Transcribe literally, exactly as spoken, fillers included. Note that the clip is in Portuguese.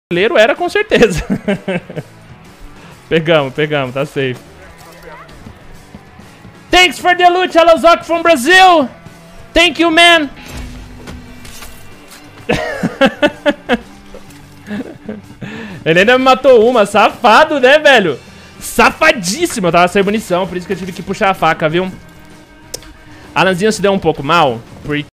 brasileiro era com certeza. Pegamos, pegamos, tá safe. Thanks for the loot, Alozok from Brazil. Thank you, man. Ele ainda me matou uma, safado, né, velho? Safadíssimo, eu tava sem munição, por isso que eu tive que puxar a faca, viu? Alanzinho se deu um pouco mal, porque